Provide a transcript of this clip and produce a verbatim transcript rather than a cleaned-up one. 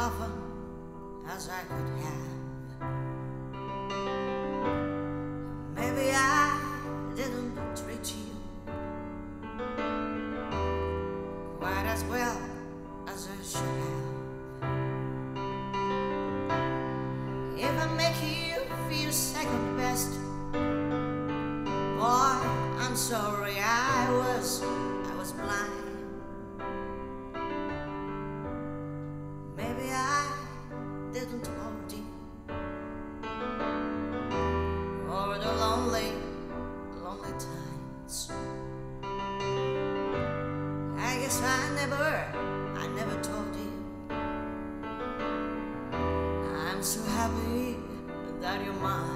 often as I could have. Maybe I didn't treat you quite as well as I should have. If I make you feel second best, boy, I'm sorry, I was, I was blind. Maybe I didn't hold you over the lonely, lonely times. I guess I never, I never told you I'm so happy that you're mine.